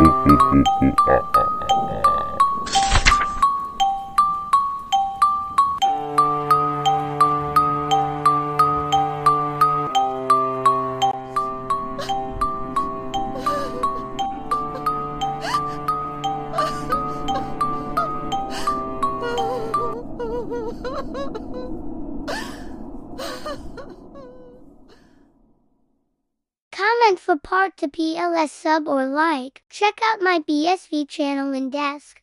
Comment for part to PLS sub or like. Check out my BSV channel in desk.